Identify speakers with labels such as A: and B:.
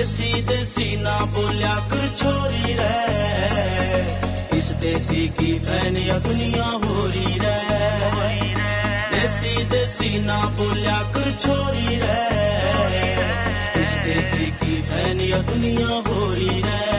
A: देसी देसी ना बोलिया कर छोरी रे, इस देसी की फैनी दुनिया हो रही रे। देसी देसी ना बोलिया कर छोरी रे, इस देसी की फैनी दुनिया हो रही रे।